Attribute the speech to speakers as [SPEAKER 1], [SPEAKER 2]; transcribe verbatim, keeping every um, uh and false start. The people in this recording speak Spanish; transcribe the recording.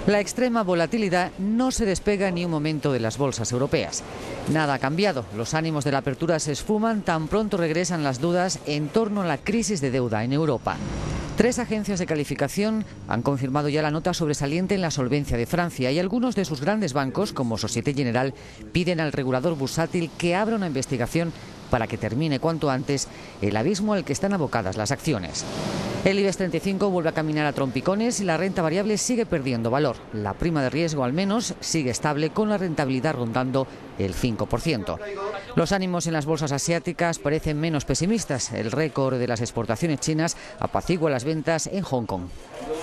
[SPEAKER 1] La extrema volatilidad no se despega ni un momento de las bolsas europeas. Nada ha cambiado. Los ánimos de la apertura se esfuman tan pronto regresan las dudas en torno a la crisis de deuda en Europa. Tres agencias de calificación han confirmado ya la nota sobresaliente en la solvencia de Francia y algunos de sus grandes bancos, como Société Générale, piden al regulador bursátil que abra una investigación para que termine cuanto antes el abismo al que están abocadas las acciones. El IBEX treinta y cinco vuelve a caminar a trompicones y la renta variable sigue perdiendo valor. La prima de riesgo, al menos, sigue estable con la rentabilidad rondando el cinco por ciento. Los ánimos en las bolsas asiáticas parecen menos pesimistas. El récord de las exportaciones chinas apacigua las ventas en Hong Kong.